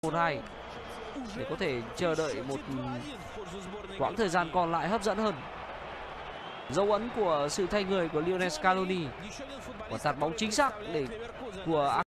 1-2 để có thể chờ đợi một quãng thời gian còn lại hấp dẫn hơn. Dấu ấn của sự thay người của Lionel Scaloni, quả tạt bóng chính xác để của